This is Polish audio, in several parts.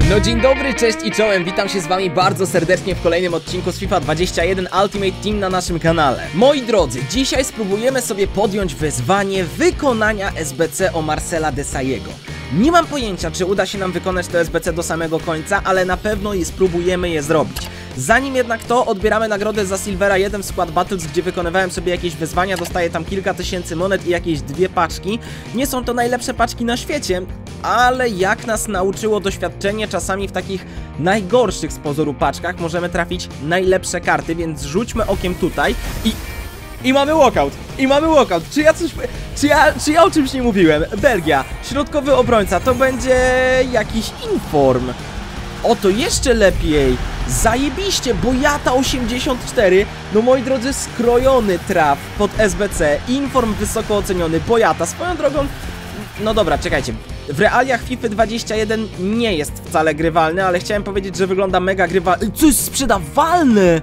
No dzień dobry, cześć i czołem, witam się z wami bardzo serdecznie w kolejnym odcinku z FIFA 21 Ultimate Team na naszym kanale. Moi drodzy, dzisiaj spróbujemy sobie podjąć wyzwanie wykonania SBC o Marcela Desailly'ego. Nie mam pojęcia, czy uda się nam wykonać to SBC do samego końca, ale na pewno spróbujemy je zrobić. Zanim jednak to, odbieramy nagrodę za Silvera 1 w Squad Battles, gdzie wykonywałem sobie jakieś wyzwania, dostaję tam kilka tysięcy monet i jakieś 2 paczki. Nie są to najlepsze paczki na świecie, ale jak nas nauczyło doświadczenie, czasami w takich najgorszych z pozoru paczkach możemy trafić najlepsze karty, więc rzućmy okiem tutaj i mamy walkout! I mamy walkout! Czy ja o czymś nie mówiłem? Belgia, środkowy obrońca, to będzie jakiś inform. O, to jeszcze lepiej! Zajebiście, Boyata 84. No moi drodzy, skrojony traf pod SBC. Inform wysoko oceniony, Boyata. Swoją drogą, no dobra, czekajcie. W realiach FIFA 21 nie jest wcale grywalny, ale chciałem powiedzieć, że wygląda mega grywalny. Co jest sprzedawalne?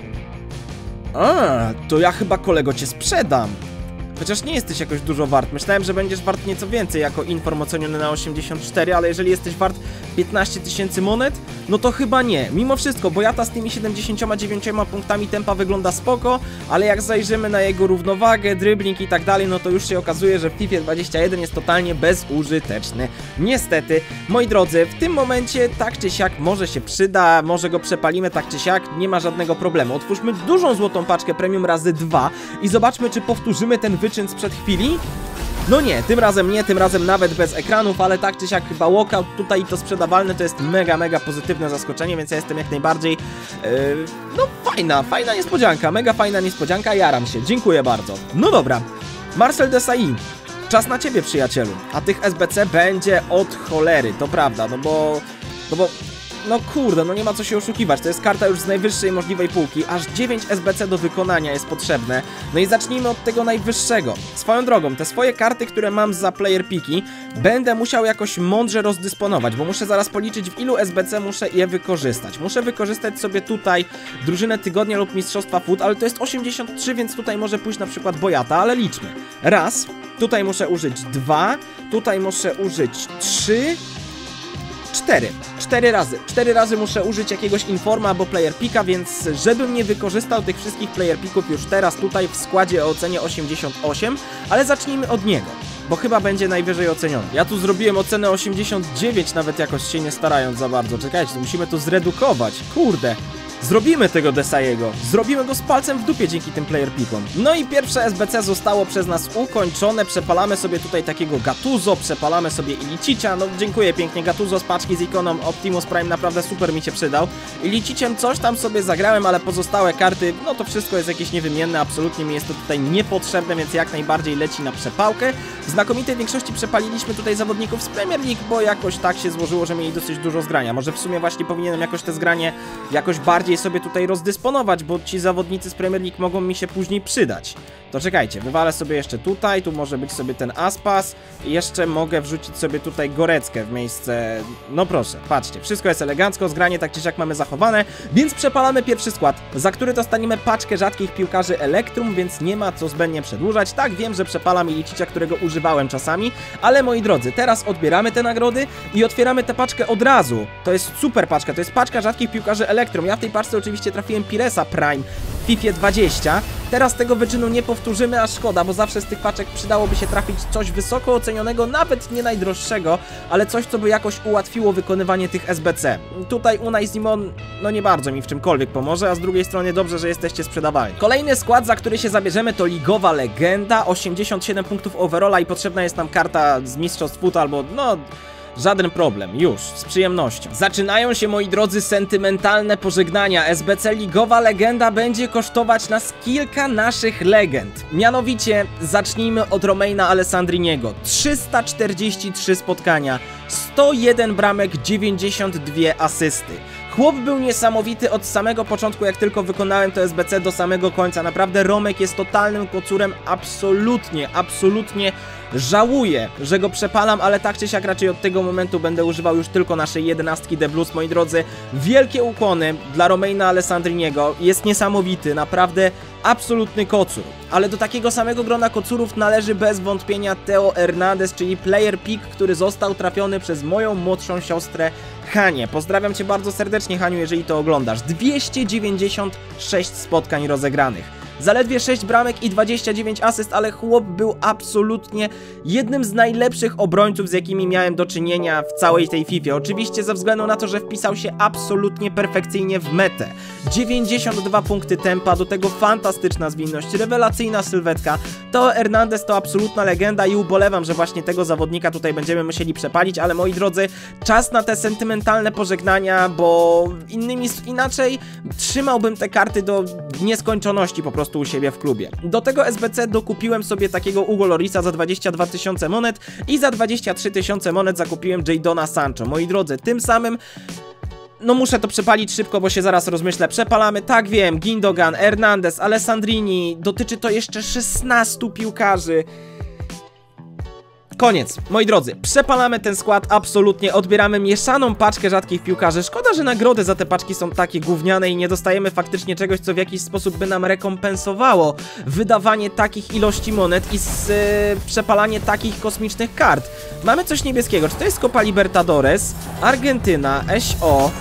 To ja chyba, kolego, cię sprzedam. Chociaż nie jesteś jakoś dużo wart. Myślałem, że będziesz wart nieco więcej jako inform oceniony na 84, ale jeżeli jesteś wart 15 tysięcy monet, no to chyba nie. Mimo wszystko, Boyata z tymi 79 punktami tempa wygląda spoko, ale jak zajrzymy na jego równowagę, dribbling i tak dalej, no to już się okazuje, że w FIFA 21 jest totalnie bezużyteczny. Niestety, moi drodzy, w tym momencie tak czy siak może się przyda, może go przepalimy tak czy siak, nie ma żadnego problemu. Otwórzmy dużą złotą paczkę premium razy 2 i zobaczmy, czy powtórzymy ten wyczyn sprzed chwili. No nie, tym razem nie, tym razem nawet bez ekranów, ale tak czy siak chyba walkout tutaj to sprzedawalne to jest mega pozytywne zaskoczenie, więc ja jestem jak najbardziej, no fajna niespodzianka, mega fajna niespodzianka, jaram się, dziękuję bardzo. No dobra, Marcel Desailly, czas na ciebie, przyjacielu, a tych SBC będzie od cholery, to prawda, no kurde, no nie ma co się oszukiwać, to jest karta już z najwyższej możliwej półki, aż 9 SBC do wykonania jest potrzebne. No i zacznijmy od tego najwyższego. Swoją drogą, te swoje karty, które mam za player piki, będę musiał jakoś mądrze rozdysponować, bo muszę zaraz policzyć, w ilu SBC muszę je wykorzystać. Muszę wykorzystać sobie tutaj drużynę tygodnia lub mistrzostwa FUT, ale to jest 83, więc tutaj może pójść na przykład Boyata, ale liczmy. Raz, tutaj muszę użyć 2, tutaj muszę użyć 3, 4 razy muszę użyć jakiegoś informa albo player pika, więc żebym nie wykorzystał tych wszystkich player pików już teraz tutaj w składzie o ocenie 88, ale zacznijmy od niego, bo chyba będzie najwyżej oceniony. Ja tu zrobiłem ocenę 89, nawet jakoś się nie starając za bardzo. Czekajcie, musimy to zredukować, kurde. Zrobimy tego Desailly'ego, zrobimy go z palcem w dupie dzięki tym player pickom. No i pierwsze SBC zostało przez nas ukończone, przepalamy sobie tutaj takiego Gattuso, przepalamy sobie Ilicicia, no dziękuję pięknie, Gattuso z paczki z ikoną Optimus Prime naprawdę super mi się przydał. Iliciciem coś tam sobie zagrałem, ale pozostałe karty, no to wszystko jest jakieś niewymienne, absolutnie mi jest to tutaj niepotrzebne, więc jak najbardziej leci na przepałkę. W znakomitej większości przepaliliśmy tutaj zawodników z Premier League, bo jakoś tak się złożyło, że mieli dosyć dużo zgrania. Może w sumie właśnie powinienem jakoś te zgranie jakoś bardziej sobie tutaj rozdysponować, bo ci zawodnicy z Premier League mogą mi się później przydać. To czekajcie, wywalę sobie jeszcze tutaj, tu może być sobie ten Aspas i jeszcze mogę wrzucić sobie tutaj Goreckę w miejsce, no proszę, patrzcie, wszystko jest elegancko, zgranie tak czy siak mamy zachowane, więc przepalamy pierwszy skład, za który dostaniemy paczkę rzadkich piłkarzy Elektrum, więc nie ma co zbędnie przedłużać. Tak, wiem, że przepalam Ilicicia, którego używałem czasami, ale moi drodzy, teraz odbieramy te nagrody i otwieramy tę paczkę od razu. To jest super paczka, to jest paczka rzadkich piłkarzy Elektrum. Ja w tej paczce oczywiście trafiłem Piresa Prime w FIFA 20. Teraz tego wyczynu nie powtórzymy, a szkoda, bo zawsze z tych paczek przydałoby się trafić coś wysoko ocenionego, nawet nie najdroższego, ale coś, co by jakoś ułatwiło wykonywanie tych SBC. Tutaj Unai Simon, no nie bardzo mi w czymkolwiek pomoże, a z drugiej strony dobrze, że jesteście sprzedawalni. Kolejny skład, za który się zabierzemy, to ligowa legenda, 87 punktów overalla i potrzebna jest nam karta z mistrzostw FUT albo, no... żaden problem, już, z przyjemnością. Zaczynają się, moi drodzy, sentymentalne pożegnania. SBC Ligowa Legenda będzie kosztować nas kilka naszych legend. Mianowicie, zacznijmy od Romaina Alessandriniego. 343 spotkania, 101 bramek, 92 asysty. Chłop był niesamowity od samego początku, jak tylko wykonałem to SBC do samego końca. Naprawdę Romek jest totalnym kocurem, absolutnie żałuję, że go przepalam, ale tak czy siak raczej od tego momentu będę używał już tylko naszej 11 The Blues, moi drodzy. Wielkie ukłony dla Romaina Alessandriniego, jest niesamowity, naprawdę absolutny kocur. Ale do takiego samego grona kocurów należy bez wątpienia Theo Hernandez, czyli player pick, który został trafiony przez moją młodszą siostrę Hanię. Pozdrawiam Cię bardzo serdecznie, Haniu, jeżeli to oglądasz. 296 spotkań rozegranych. Zaledwie 6 bramek i 29 asyst, ale chłop był absolutnie jednym z najlepszych obrońców, z jakimi miałem do czynienia w całej tej FIFA. Oczywiście ze względu na to, że wpisał się absolutnie perfekcyjnie w metę. 92 punkty tempa, do tego fantastyczna zwinność, rewelacyjna sylwetka. To Hernandez to absolutna legenda i ubolewam, że właśnie tego zawodnika tutaj będziemy musieli przepalić, ale moi drodzy, czas na te sentymentalne pożegnania, bo inaczej trzymałbym te karty do nieskończoności po prostu u siebie w klubie. Do tego SBC dokupiłem sobie takiego Hugo Llorisa za 22 000 monet i za 23 000 monet zakupiłem Jadona Sancho. Moi drodzy, tym samym no muszę to przepalić szybko, bo się zaraz rozmyślę. Przepalamy, tak wiem, Gindogan, Hernandez, Alessandrini, dotyczy to jeszcze 16 piłkarzy. Koniec, moi drodzy, przepalamy ten skład absolutnie, odbieramy mieszaną paczkę rzadkich piłkarzy. Szkoda, że nagrody za te paczki są takie gówniane i nie dostajemy faktycznie czegoś, co w jakiś sposób by nam rekompensowało wydawanie takich ilości monet i przepalanie takich kosmicznych kart. Mamy coś niebieskiego, czy to jest Copa Libertadores, Argentyna, SO.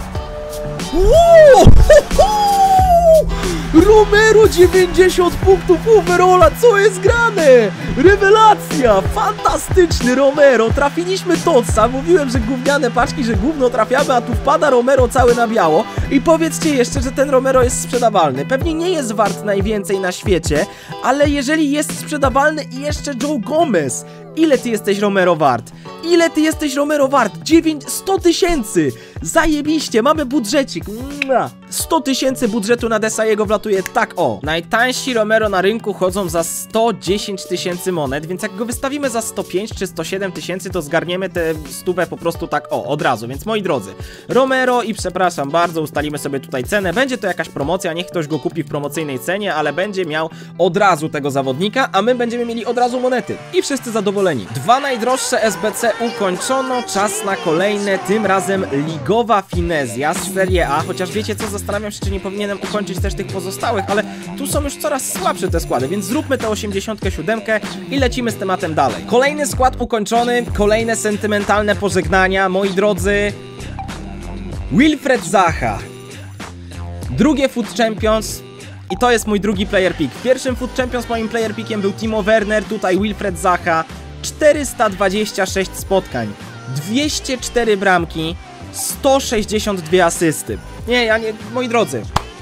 Romero 90 punktów overalla, co jest grane? Rewelacja, fantastyczny Romero, trafiliśmy Totsa, mówiłem, że gówniane paczki, że gówno trafiamy, a tu wpada Romero cały na biało i powiedzcie jeszcze, że ten Romero jest sprzedawalny. Pewnie nie jest wart najwięcej na świecie, ale jeżeli jest sprzedawalny i jeszcze Joe Gomez, ile ty jesteś Romero wart? Ile ty jesteś Romero wart? 100 tysięcy! Zajebiście, mamy budżecik. 100 tysięcy budżetu na Desaiego wlatuje tak o. Najtańsi Romero na rynku chodzą za 110 tysięcy monet, więc jak go wystawimy za 105 czy 107 tysięcy, to zgarniemy tę stówę po prostu tak o, od razu. Więc moi drodzy, Romero i przepraszam bardzo, ustalimy sobie tutaj cenę. Będzie to jakaś promocja, niech ktoś go kupi w promocyjnej cenie, ale będzie miał od razu tego zawodnika, a my będziemy mieli od razu monety. I wszyscy zadowoleni. Dwa najdroższe SBC ukończono, czas na kolejne, tym razem ligowa finezja z Serie A, chociaż wiecie co, zastanawiam się, czy nie powinienem ukończyć też tych pozostałych, ale tu są już coraz słabsze te składy, więc zróbmy tę 87 i lecimy z tematem dalej. Kolejny skład ukończony, kolejne sentymentalne pożegnania, moi drodzy. Wilfried Zaha, drugie Foot Champions i to jest mój drugi player pick. W pierwszym Foot Champions moim player pickiem był Timo Werner, tutaj Wilfried Zaha. 426 spotkań, 204 bramki, 162 asysty. Moi drodzy.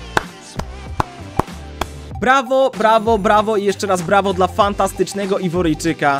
Brawo, brawo, brawo i jeszcze raz brawo dla fantastycznego Iworyjczyka.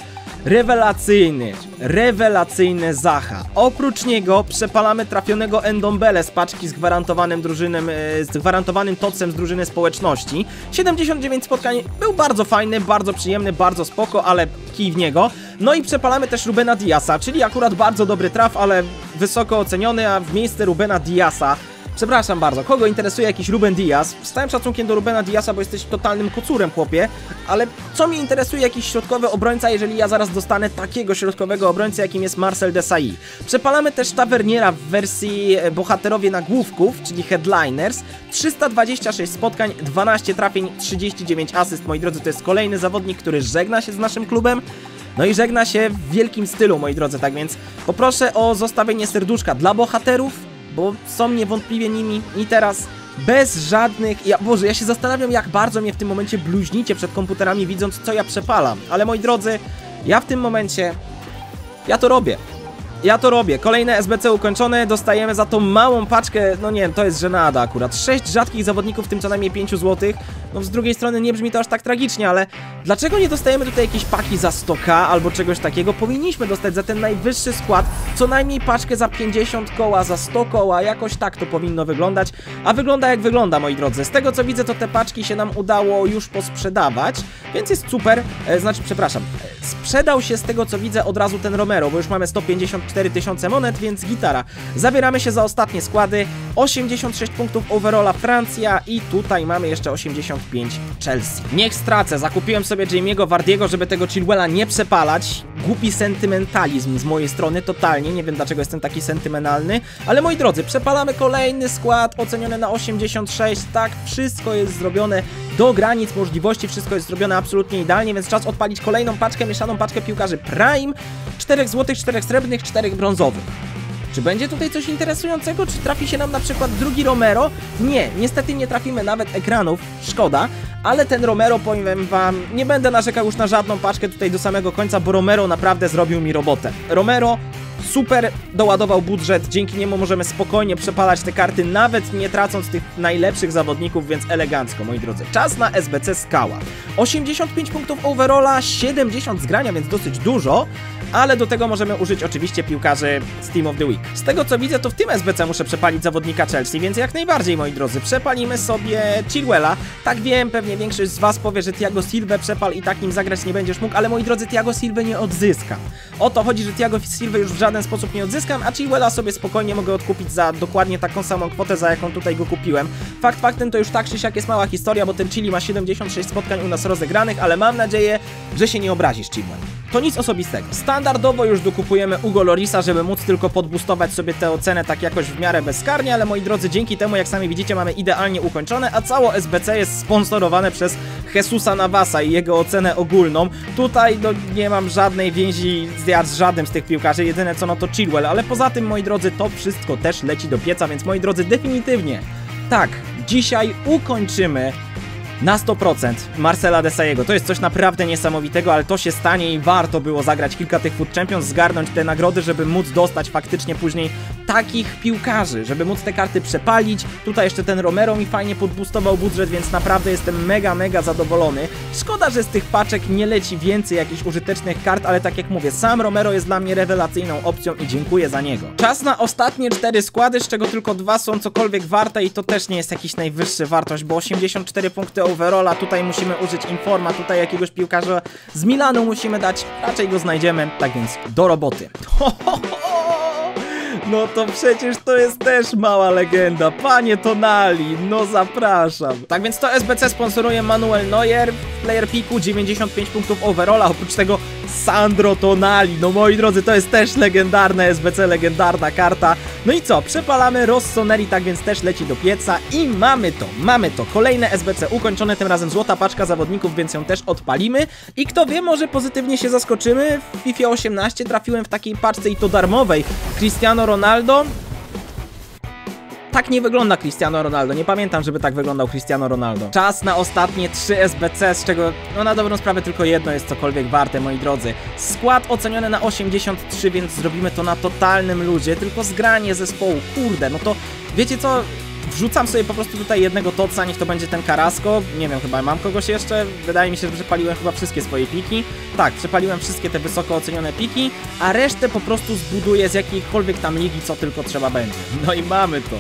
Rewelacyjny Zaha. Oprócz niego przepalamy trafionego Endombele z paczki z gwarantowanym tocem z drużyny społeczności. 79 spotkań, był bardzo fajny, bardzo przyjemny, bardzo spoko, ale kij w niego. No i przepalamy też Rubena Diasa, czyli akurat bardzo dobry traf, ale wysoko oceniony, a w miejsce Rubena Diasa, przepraszam bardzo, kogo interesuje jakiś Ruben Dias? Z całym szacunkiem do Rubena Diasa, bo jesteś totalnym kocurem, chłopie, ale co mnie interesuje jakiś środkowy obrońca, jeżeli ja zaraz dostanę takiego środkowego obrońcę, jakim jest Marcel Desailly. Przepalamy też Taverniera w wersji bohaterowie nagłówków, czyli Headliners. 326 spotkań, 12 trafień, 39 asyst, moi drodzy, to jest kolejny zawodnik, który żegna się z naszym klubem. No i żegna się w wielkim stylu, moi drodzy, tak więc poproszę o zostawienie serduszka dla bohaterów, bo są niewątpliwie nimi i teraz bez żadnych... Boże, ja się zastanawiam, jak bardzo mnie w tym momencie bluźnicie przed komputerami, widząc, co ja przepalam. Ale moi drodzy, ja w tym momencie... Ja to robię. Kolejne SBC ukończone, dostajemy za tą małą paczkę, no nie wiem, to jest żenada akurat. 6 rzadkich zawodników, w tym co najmniej 5 zł. No z drugiej strony nie brzmi to aż tak tragicznie, ale dlaczego nie dostajemy tutaj jakiejś paki za 100k albo czegoś takiego? Powinniśmy dostać za ten najwyższy skład co najmniej paczkę za 50 koła, za 100 koła, jakoś tak to powinno wyglądać. A wygląda jak wygląda, moi drodzy. Z tego co widzę, to te paczki się nam udało już posprzedawać, więc jest super. Sprzedał się z tego co widzę od razu ten Romero, bo już mamy 154 tysiące monet, więc gitara. Zabieramy się za ostatnie składy. 86 punktów overalla Francja i tutaj mamy jeszcze 85 Chelsea. Niech stracę, zakupiłem sobie Jamie'ego Vardiego, żeby tego Chilwella nie przepalać. głupi sentymentalizm z mojej strony, totalnie, nie wiem dlaczego jestem taki sentymentalny, ale moi drodzy, przepalamy kolejny skład oceniony na 86, tak, wszystko jest zrobione do granic możliwości, wszystko jest zrobione absolutnie idealnie, więc czas odpalić kolejną paczkę, mieszaną paczkę piłkarzy Prime, 4 złotych, 4 srebrnych, 4 brązowych. Czy będzie tutaj coś interesującego? Czy trafi się nam na przykład drugi Romero? Nie, niestety nie trafimy nawet ekranów, szkoda, ale ten Romero, powiem wam, nie będę narzekał już na żadną paczkę tutaj do samego końca, bo Romero naprawdę zrobił mi robotę. Romero super doładował budżet, dzięki niemu możemy spokojnie przepalać te karty, nawet nie tracąc tych najlepszych zawodników, więc elegancko, moi drodzy. Czas na SBC Skała. 85 punktów overalla, 70 z grania, więc dosyć dużo, ale do tego możemy użyć oczywiście piłkarzy z Team of the Week. Z tego co widzę, to w tym SBC muszę przepalić zawodnika Chelsea, więc jak najbardziej, moi drodzy, przepalimy sobie Chilwella. Tak wiem, pewnie większość z was powie, że Thiago Silva przepal i tak nim zagrać nie będziesz mógł, ale moi drodzy, Thiago Silva nie odzyskam. O to chodzi, że Thiago Silva już w żaden sposób nie odzyskam, a Chilwella sobie spokojnie mogę odkupić za dokładnie taką samą kwotę, za jaką tutaj go kupiłem. Fakt faktem to już tak czy siak jest mała historia, bo ten Chili ma 76 spotkań u nas rozegranych, ale mam nadzieję, że się nie obrazisz, Chilwell. To nic osobistego. Standardowo już dokupujemy Hugo Llorisa, żeby móc tylko podboostować sobie tę ocenę tak jakoś w miarę bezkarnie, ale moi drodzy, dzięki temu, jak sami widzicie, mamy idealnie ukończone, a całe SBC jest sponsorowane przez Jesusa Navasa i jego ocenę ogólną. Tutaj nie mam żadnej więzi z żadnym z tych piłkarzy, jedyne co no to Chilwell, ale poza tym, moi drodzy, to wszystko też leci do pieca, więc moi drodzy, definitywnie, tak, dzisiaj ukończymy na 100% Marcela Desailly'ego. To jest coś naprawdę niesamowitego, ale to się stanie i warto było zagrać kilka tych Food Champions, zgarnąć te nagrody, żeby móc dostać faktycznie później takich piłkarzy, żeby móc te karty przepalić. Tutaj jeszcze ten Romero mi fajnie podboostował budżet, więc naprawdę jestem mega zadowolony. Szkoda, że z tych paczek nie leci więcej jakichś użytecznych kart, ale tak jak mówię, sam Romero jest dla mnie rewelacyjną opcją i dziękuję za niego. Czas na ostatnie 4 składy, z czego tylko 2 są cokolwiek warte i to też nie jest jakiś najwyższy wartość, bo 84 punkty overalla, tutaj musimy użyć Informa, tutaj jakiegoś piłkarza z Milanu musimy dać, raczej go znajdziemy, tak więc do roboty. No to przecież to jest też mała legenda, panie Tonali, no zapraszam. Tak więc to SBC sponsoruje Manuel Neuer, w player picku 95 punktów overalla, oprócz tego Sandro Tonali, no moi drodzy, to jest też legendarne SBC, legendarna karta. No i co, przepalamy Rossoneri, tak więc też leci do pieca i mamy to, kolejne SBC ukończone, tym razem złota paczka zawodników, więc ją też odpalimy i kto wie, może pozytywnie się zaskoczymy. W FIFA 18 trafiłem w takiej paczce i to darmowej Cristiano Ronaldo. Tak nie wygląda Cristiano Ronaldo, nie pamiętam, żeby tak wyglądał Cristiano Ronaldo. Czas na ostatnie 3 SBC, z czego no na dobrą sprawę tylko jedno jest cokolwiek warte, moi drodzy. Skład oceniony na 83, więc zrobimy to na totalnym luzie, tylko zgranie zespołu, kurde, no to wiecie co? Wrzucam sobie po prostu tutaj jednego Totsa, niech to będzie ten Carrasco, nie wiem, chyba mam kogoś jeszcze, wydaje mi się, że przepaliłem chyba wszystkie swoje piki. Tak, przepaliłem wszystkie te wysoko ocenione piki, a resztę po prostu zbuduję z jakiejkolwiek tam ligi, co tylko trzeba będzie. No i mamy to.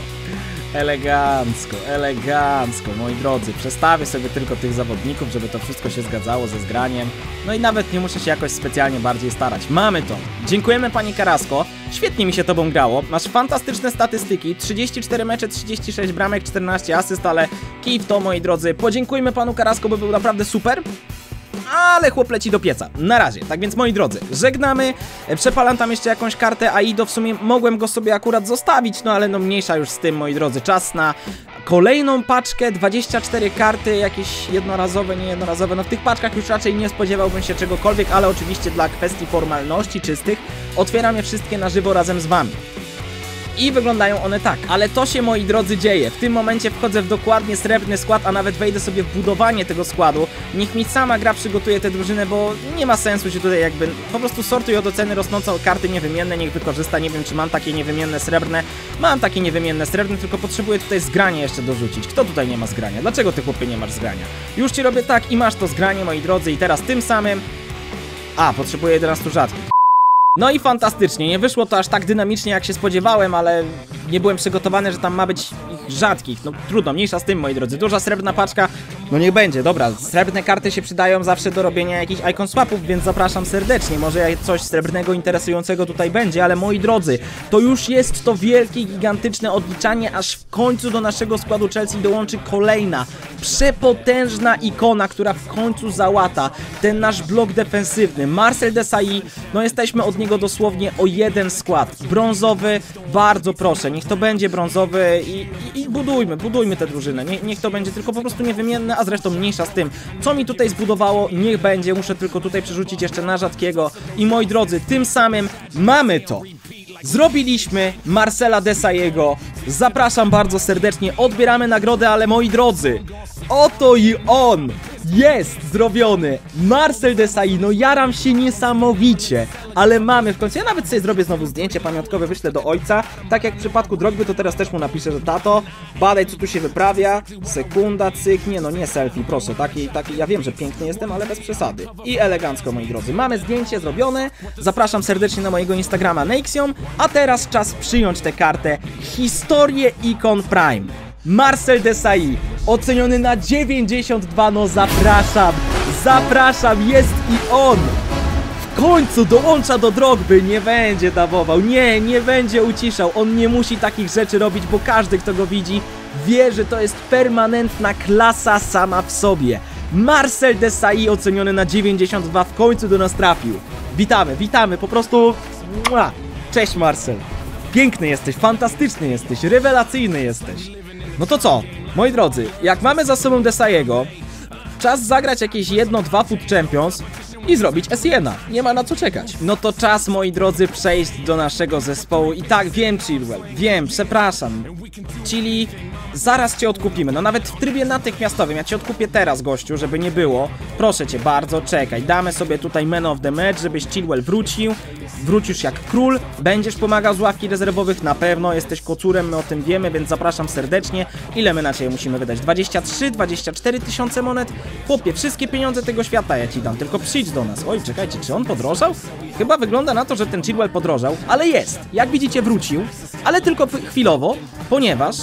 Elegancko, moi drodzy. Przestawię sobie tylko tych zawodników, żeby to wszystko się zgadzało ze zgraniem. No i nawet nie muszę się jakoś specjalnie bardziej starać. Mamy to. Dziękujemy pani Carrasco. Świetnie mi się tobą grało. Masz fantastyczne statystyki. 34 mecze, 36 bramek, 14 asyst, ale kij w to, moi drodzy. Podziękujmy panu Carrasco, bo był naprawdę super. Ale chłop leci do pieca, na razie. Tak więc, moi drodzy, żegnamy. Przepalam tam jeszcze jakąś kartę Aido, w sumie mogłem go sobie akurat zostawić, no ale no mniejsza już z tym, moi drodzy. Czas na kolejną paczkę, 24 karty, jakieś jednorazowe, niejednorazowe. No w tych paczkach już raczej nie spodziewałbym się czegokolwiek, ale oczywiście dla kwestii formalności czystych otwieram je wszystkie na żywo razem z wami. I wyglądają one tak, ale to się, moi drodzy, dzieje. W tym momencie wchodzę w dokładnie srebrny skład, a nawet wejdę sobie w budowanie tego składu. Niech mi sama gra przygotuje tę drużynę, bo nie ma sensu się tutaj jakby... Po prostu sortuj od oceny rosnącą karty niewymienne, niech wykorzysta. Nie wiem, czy mam takie niewymienne srebrne. Mam takie niewymienne srebrne, tylko potrzebuję tutaj zgranie jeszcze dorzucić. Kto tutaj nie ma zgrania? Dlaczego ty, chłopie, nie masz zgrania? Już ci robię tak i masz to zgranie, moi drodzy, i teraz tym samym... A, potrzebuję 11 rzadkich. No i fantastycznie, nie wyszło to aż tak dynamicznie, jak się spodziewałem, ale nie byłem przygotowany, że tam ma być ich rzadkich. No trudno, mniejsza z tym, moi drodzy. Duża srebrna paczka, No niech będzie, dobra, srebrne karty się przydają zawsze do robienia jakichś icon swapów, więc zapraszam serdecznie, może coś srebrnego interesującego tutaj będzie, ale moi drodzy, to już jest to wielkie, gigantyczne odliczanie, aż w końcu do naszego składu Chelsea dołączy kolejna, przepotężna ikona, która w końcu załata ten nasz blok defensywny. Marcel Desailly, no jesteśmy od niego dosłownie o jeden skład, brązowy, bardzo proszę, niech to będzie brązowy i budujmy tę drużynę, niech to będzie tylko po prostu niewymienne, a zresztą mniejsza z tym, co mi tutaj zbudowało, niech będzie, muszę tylko tutaj przerzucić jeszcze na rzadkiego i moi drodzy, tym samym mamy to. Zrobiliśmy Marcela Desailly'ego, zapraszam bardzo serdecznie, odbieramy nagrodę, ale moi drodzy, oto i on! Jest zrobiony! Marcel Desailly, no jaram się niesamowicie, ale mamy w końcu, ja nawet sobie zrobię znowu zdjęcie pamiątkowe, wyślę do ojca, tak jak w przypadku Drogby, to teraz też mu napiszę, że tato, badaj co tu się wyprawia, sekunda, cyk, nie no nie selfie, proszę, taki, ja wiem, że piękny jestem, ale bez przesady. I elegancko, moi drodzy, mamy zdjęcie zrobione, zapraszam serdecznie na mojego Instagrama Nexium, a teraz czas przyjąć tę kartę, historię Icon Prime. Marcel Desailly, oceniony na 92, no zapraszam, jest i on! W końcu dołącza do Drogby, nie będzie dawował, nie będzie uciszał, on nie musi takich rzeczy robić, bo każdy, kto go widzi, wie, że to jest permanentna klasa sama w sobie. Marcel Desailly oceniony na 92 w końcu do nas trafił. Witamy, po prostu... Cześć Marcel, piękny jesteś, fantastyczny jesteś, rewelacyjny jesteś. No to co, moi drodzy, jak mamy za sobą Desailly'ego, czas zagrać jakieś 1-2 Foot Champions i zrobić Essena. Nie ma na co czekać. No to czas, moi drodzy, przejść do naszego zespołu. I tak, wiem, Chilwell, wiem, przepraszam. Chili, zaraz cię odkupimy. No nawet w trybie natychmiastowym. Ja cię odkupię teraz, gościu, żeby nie było. Proszę cię bardzo, czekaj. Damy sobie tutaj Man of the Match, żebyś Chilwell wrócił. Wrócisz jak król. Będziesz pomagał z ławki rezerwowych, na pewno. Jesteś kocurem, my o tym wiemy, więc zapraszam serdecznie. Ile my na ciebie musimy wydać? 23, 24 tysiące monet? Chłopie, wszystkie pieniądze tego świata ja ci dam, tylko przyjdź do nas. Oj, czekajcie, czy on podrożał? Chyba wygląda na to, że ten Chilwell podrożał, ale jest. Jak widzicie, wrócił, ale tylko chwilowo, ponieważ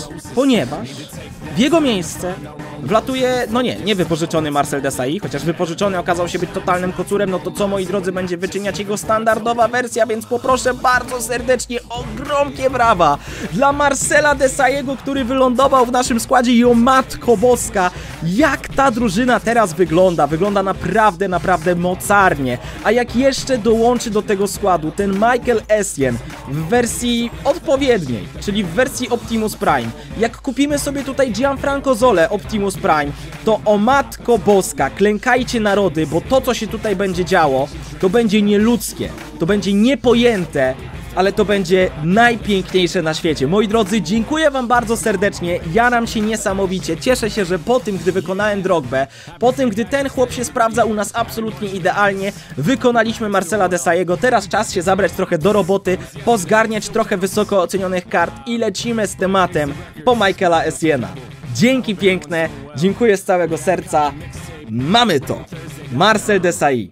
w jego miejsce wlatuje, no nie wypożyczony Marcel Desailly, chociaż wypożyczony okazał się być totalnym kocurem, no to co, moi drodzy, będzie wyczyniać jego standardowa wersja, więc poproszę bardzo serdecznie o gromkie brawa dla Marcela Desailly'ego, który wylądował w naszym składzie i o matko boska, jak ta drużyna teraz wygląda naprawdę mocarnie, a jak jeszcze dołączy do tego składu ten Michael Essien w wersji odpowiedniej, czyli w wersji Optimus Prime, jak kupimy sobie tutaj Gianfranco Zollę Optimus Prime, to o matko boska, klękajcie narody, bo to, co się tutaj będzie działo, to będzie nieludzkie, to będzie niepojęte, ale to będzie najpiękniejsze na świecie. Moi drodzy, dziękuję wam bardzo serdecznie, jaram się niesamowicie, cieszę się, że po tym, gdy wykonałem Drogbę, po tym, gdy ten chłop się sprawdza u nas absolutnie idealnie, wykonaliśmy Marcela Desailly'ego, teraz czas się zabrać trochę do roboty, pozgarniać trochę wysoko ocenionych kart i lecimy z tematem po Michaela Essiena. Dzięki piękne, dziękuję z całego serca, mamy to! Marcel Desailly.